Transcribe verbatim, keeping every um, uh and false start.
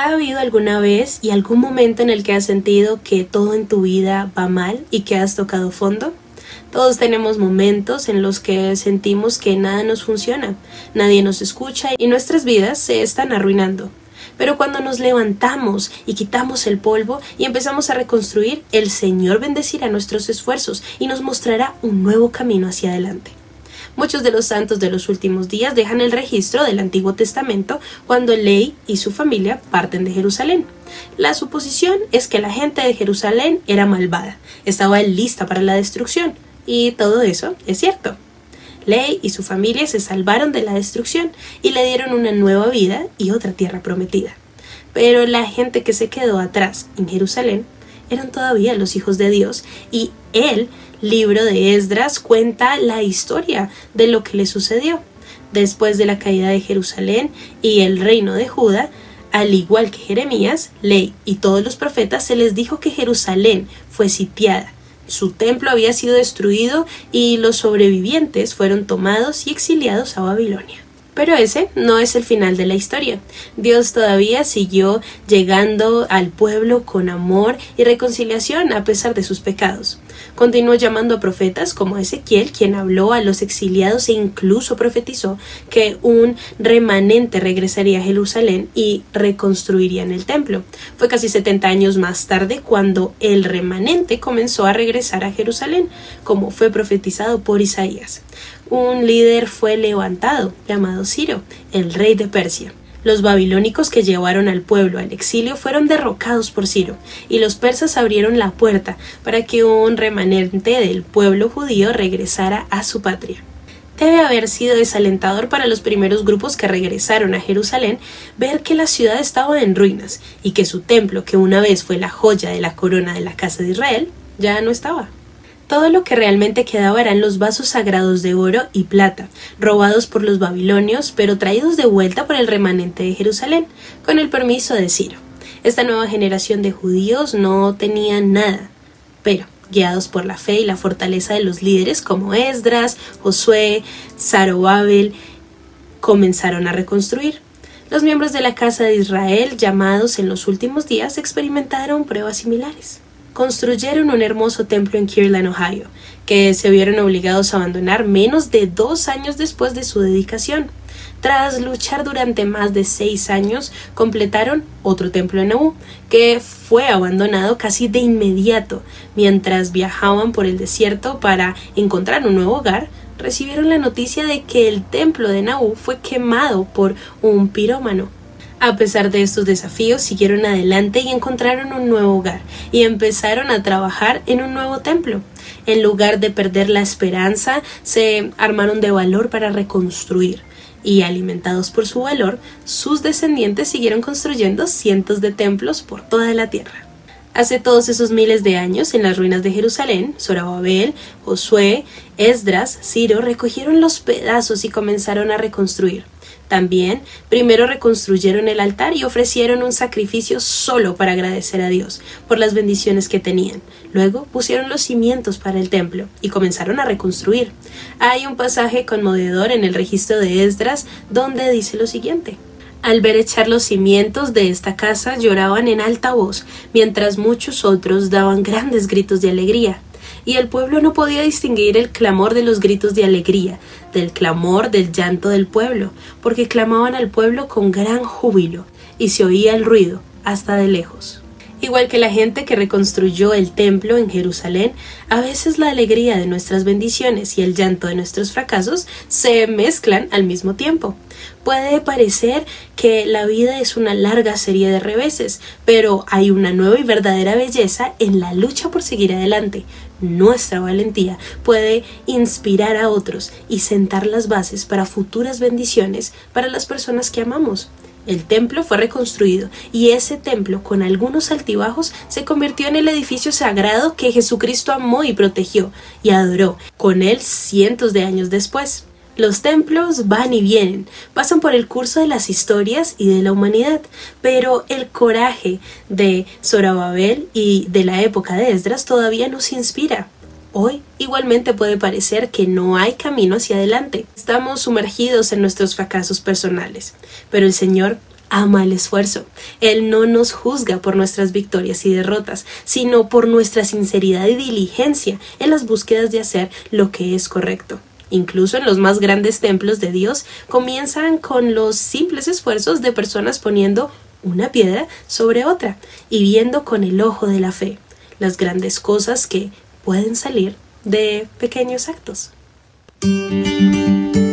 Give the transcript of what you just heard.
¿Ha habido alguna vez y algún momento en el que has sentido que todo en tu vida va mal y que has tocado fondo? Todos tenemos momentos en los que sentimos que nada nos funciona, nadie nos escucha y nuestras vidas se están arruinando. Pero cuando nos levantamos y quitamos el polvo y empezamos a reconstruir, el Señor bendecirá nuestros esfuerzos y nos mostrará un nuevo camino hacia adelante. Muchos de los santos de los últimos días dejan el registro del Antiguo Testamento cuando Ley y su familia parten de Jerusalén. La suposición es que la gente de Jerusalén era malvada, estaba lista para la destrucción, y todo eso es cierto. Ley y su familia se salvaron de la destrucción y le dieron una nueva vida y otra tierra prometida. Pero la gente que se quedó atrás en Jerusalén eran todavía los hijos de Dios, y el libro de Esdras cuenta la historia de lo que le sucedió. Después de la caída de Jerusalén y el reino de Judá, al igual que Jeremías, Ley y todos los profetas, se les dijo que Jerusalén fue sitiada. Su templo había sido destruido y los sobrevivientes fueron tomados y exiliados a Babilonia. Pero ese no es el final de la historia. Dios todavía siguió llegando al pueblo con amor y reconciliación a pesar de sus pecados. Continuó llamando a profetas como Ezequiel, quien habló a los exiliados e incluso profetizó que un remanente regresaría a Jerusalén y reconstruirían el templo. Fue casi setenta años más tarde cuando el remanente comenzó a regresar a Jerusalén, como fue profetizado por Isaías. Un líder fue levantado, llamado Ciro, el rey de Persia. Los babilónicos que llevaron al pueblo al exilio fueron derrocados por Ciro, y los persas abrieron la puerta para que un remanente del pueblo judío regresara a su patria. Debe haber sido desalentador para los primeros grupos que regresaron a Jerusalén ver que la ciudad estaba en ruinas y que su templo, que una vez fue la joya de la corona de la casa de Israel, ya no estaba. Todo lo que realmente quedaba eran los vasos sagrados de oro y plata, robados por los babilonios, pero traídos de vuelta por el remanente de Jerusalén, con el permiso de Ciro. Esta nueva generación de judíos no tenía nada, pero guiados por la fe y la fortaleza de los líderes como Esdras, Josué, Zorobabel, comenzaron a reconstruir. Los miembros de la casa de Israel, llamados en los últimos días, experimentaron pruebas similares. Construyeron un hermoso templo en Kirtland, Ohio, que se vieron obligados a abandonar menos de dos años después de su dedicación. Tras luchar durante más de seis años, completaron otro templo en Nauvoo, que fue abandonado casi de inmediato. Mientras viajaban por el desierto para encontrar un nuevo hogar, recibieron la noticia de que el templo de Nauvoo fue quemado por un pirómano. A pesar de estos desafíos, siguieron adelante y encontraron un nuevo hogar y empezaron a trabajar en un nuevo templo. En lugar de perder la esperanza, se armaron de valor para reconstruir. Y alimentados por su valor, sus descendientes siguieron construyendo cientos de templos por toda la tierra. Hace todos esos miles de años, en las ruinas de Jerusalén, Zorobabel, Josué, Esdras, Ciro recogieron los pedazos y comenzaron a reconstruir. También, primero reconstruyeron el altar y ofrecieron un sacrificio solo para agradecer a Dios por las bendiciones que tenían. Luego pusieron los cimientos para el templo y comenzaron a reconstruir. Hay un pasaje conmovedor en el registro de Esdras donde dice lo siguiente: al ver echar los cimientos de esta casa lloraban en alta voz, mientras muchos otros daban grandes gritos de alegría. Y el pueblo no podía distinguir el clamor de los gritos de alegría, del clamor del llanto del pueblo, porque clamaban al pueblo con gran júbilo, y se oía el ruido hasta de lejos. Igual que la gente que reconstruyó el templo en Jerusalén, a veces la alegría de nuestras bendiciones y el llanto de nuestros fracasos se mezclan al mismo tiempo. Puede parecer que la vida es una larga serie de reveses, pero hay una nueva y verdadera belleza en la lucha por seguir adelante. Nuestra valentía puede inspirar a otros y sentar las bases para futuras bendiciones para las personas que amamos. El templo fue reconstruido y ese templo, con algunos altibajos, se convirtió en el edificio sagrado que Jesucristo amó y protegió y adoró con él cientos de años después. Los templos van y vienen, pasan por el curso de las historias y de la humanidad, pero el coraje de Zorobabel y de la época de Esdras todavía nos inspira. Hoy igualmente puede parecer que no hay camino hacia adelante. Estamos sumergidos en nuestros fracasos personales, pero el Señor ama el esfuerzo. Él no nos juzga por nuestras victorias y derrotas, sino por nuestra sinceridad y diligencia en las búsquedas de hacer lo que es correcto. Incluso en los más grandes templos de Dios comienzan con los simples esfuerzos de personas poniendo una piedra sobre otra y viendo con el ojo de la fe las grandes cosas que pueden salir de pequeños actos.